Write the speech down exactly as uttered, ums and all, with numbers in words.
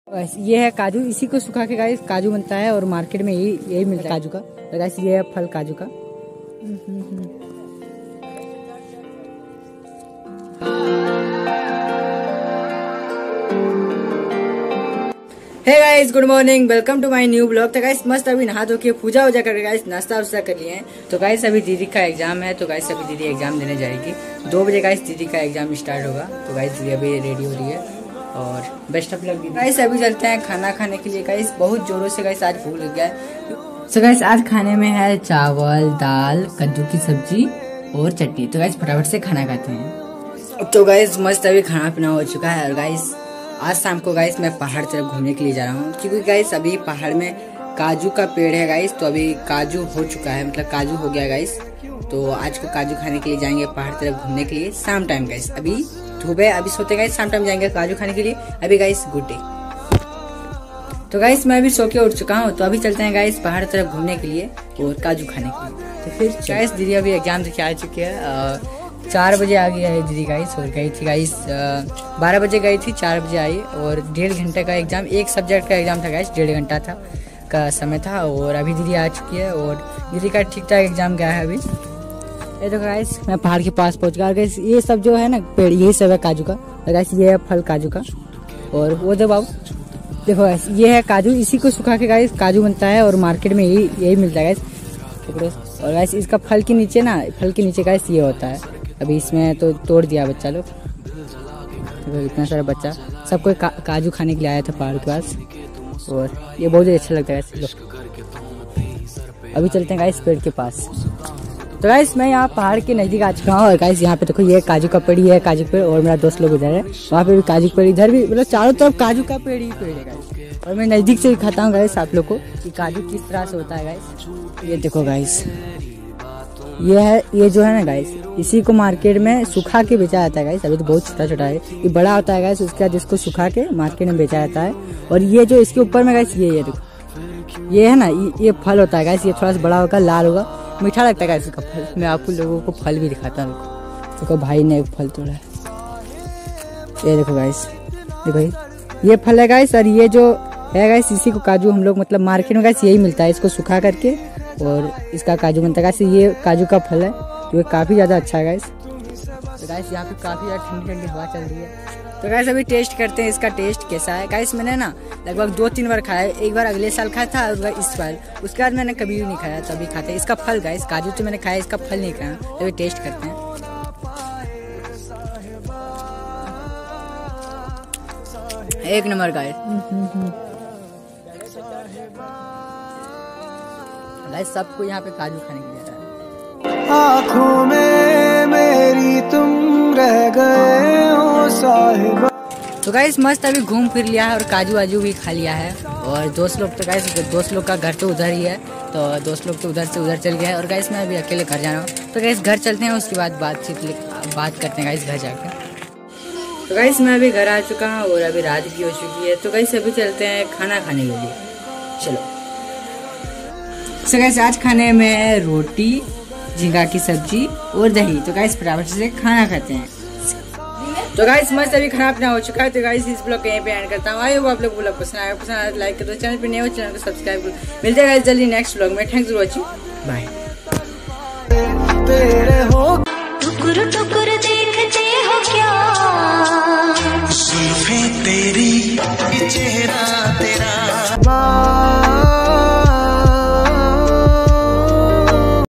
Guys ये है काजू, इसी को सुखा के गाइस काजू बनता है और मार्केट में यही यही मिलता है काजू का। तो गाइस ये है फल काजू का। Hey guys good morning, welcome to my new blog. तो गाइस मस्त अभी नहा धो के पूजा वूजा करके गाइस नाश्ता वास्ता कर लिए हैं। तो गाइस अभी दीदी का एग्जाम है, तो गाइस अभी दीदी एग्जाम देने जाएगी। दो बजे गाइस दीदी का एग्जाम स्टार्ट होगा। तो गाइस दीदी अभी रेडी हो रही है और बेस्ट ऑफ लक। गाइस अभी चलते हैं खाना खाने के लिए। गाइस बहुत जोरों से गाइस आज भूख लग गया है। तो गाइस आज खाने में है चावल, दाल, कद्दू की सब्जी और चटनी। तो गाइस फटाफट से खाना खाते हैं। तो गाइस मस्त अभी खाना पीना हो चुका है और गाइस आज शाम को गाइस मैं पहाड़ तरफ घूमने के लिए जा रहा हूँ, क्योंकि गाइस अभी पहाड़ में काजू का पेड़ है गाइस। तो अभी काजू हो चुका है, मतलब काजू हो गया गाइस। तो आज को काजू खाने के लिए जाएंगे पहाड़ तरफ घूमने के लिए शाम टाइम गाइस। अभी धूप है, अभी सोते गाइस, शाम टाइम जाएंगे काजू खाने के लिए। अभी गाइस गुड डे। तो गाइस मैं अभी सो के उठ चुका हूँ। तो अभी चलते हैं गाइस पहाड़ तरफ घूमने के लिए और काजू खाने के लिए। तो फिर गाइस दीदी अभी एग्जाम से आ चुकी है। चार बजे आ गई है दीदी गाइस और गई थी गाइस बारह बजे गई थी, चार बजे आई और डेढ़ घंटे का एग्जाम, एक सब्जेक्ट का एग्जाम था गाइस, डेढ़ घंटा था का समय था। और अभी दीदी आ चुकी है और दीदी का ठीक ठाक एग्जाम गया है अभी। ये देखो गाइस मैं पहाड़ के पास पहुंच गया गाइस। ये सब जो है ना पेड़, यही सब है काजू का। गाइस ये है फल काजू का। और वो दो बाबू देखो गाइस ये है काजू, इसी को सुखा के गाइस काजू बनता है और मार्केट में यही यही मिलता है गाइस। और गाइस इसका फल के नीचे ना, फल के नीचे गाइस ये होता है। अभी इसमें तो तोड़ दिया बच्चा लोग, तो इतना सारा बच्चा सबको का, काजू खाने के लिए आया था पहाड़ के पास और ये बहुत ही अच्छा लगता है गाइस। अभी चलते हैं गाइस पेड़ के पास। तो गाइस मैं यहाँ पहाड़ के नजदीक आ चुका हूँ और गाइस यहाँ पे देखो ये काजू का पेड़ ही है, काजू पेड़। और मेरा दोस्त लोग उधर है, वहाँ पे भी काजू पेड़, इधर भी, मतलब चारों तरफ काजू का पेड़ ही पेड़ है गाइस। और मैं नजदीक से दिखाता हूँ गाइस आप लोग को कि काजू किस तरह से होता है गाइस। ये देखो गाइस ये है, ये जो है ना गाइस इसी को मार्केट में सुखा के बेचा जाता है गाइस। अभी तो बहुत छोटा छोटा है, ये बड़ा होता है गाइस, उसके बाद इसको सुखा के मार्केट में बेचा जाता है। और ये जो इसके ऊपर में गाइस ये ये देखो ये है ना, ये, ये फल होता है गाइस। ये थोड़ा सा बड़ा होगा, लाल होगा, मीठा लगता है गाइस इसका फल। मैं आपको लोगों को फल भी दिखाता हूँ। देखो भाई ने एक फल तोड़ा है, ये देखो गाइस, देखो ये फल है गाइस। और ये जो है गाइस इसी को काजू हम लोग, मतलब मार्केट में गाइस यही मिलता है, इसको सुखा करके और इसका काजू बनता है गाइस। ये काजू का फल है जो ये काफी ज्यादा अच्छा है गाइस। तो गाइस यहाँ पे काफी ज्यादा ठंडी ठंडी हवा चल रही है। तो गाइस अभी टेस्ट करते हैं इसका टेस्ट कैसा है गाइस। मैंने ना लगभग दो तीन बार खाया है, एक बार अगले साल खाया था और इस बार, उसके बाद मैंने कभी भी नहीं खाया, तभी खाते हैं इसका फल गाइस। काजू तो मैंने खाया, इसका फल नहीं खाया। तो अभी टेस्ट करते हैं। एक नंबर गाइस, गाइस सबको यहाँ पे काजू खाने के लिए आता है। आँखों में मेरी तुम रह गए हो साहिबा। तो गाइस मस्त अभी घूम फिर लिया है और काजू वाजू भी खा लिया है। और दोस्त लोग तो गाइस दोस्त लोग का घर तो उधर ही है, तो दोस्त लोग तो उधर से उधर चल गए हैं। और गाइस मैं अभी अकेले घर जा रहा हूँ। तो गाइस घर चलते हैं, उसके बाद बातचीत बात करते हैं गाइस घर जाकर। तो गाइस मैं अभी घर आ चुका हूँ और अभी रात भी हो चुकी है। तो गाइस अभी चलते हैं खाना खाने के लिए, चलो। तो गाइस आज खाने में रोटी, झींगा की सब्जी और दही। तो गाइस फटाफट से खाना खाते हैं। तो गाइस मस्त अभी खाना पीना हो चुका है। तो गाइस इस ब्लॉग कहीं पे एंड करता हूँ। आई होप आप लोग ब्लॉग पसंद आया, पसंद आया तो लाइक कर दो, चैनल पे नए हो चैनल को सब्सक्राइब करो। मिलते हैं गाइस जल्दी नेक्स्ट ब्लॉग में। Thanks for watching, bye. टुकुर टुकुर देखते हो क्या, जुल्फें तेरी, चेहरा तेरा।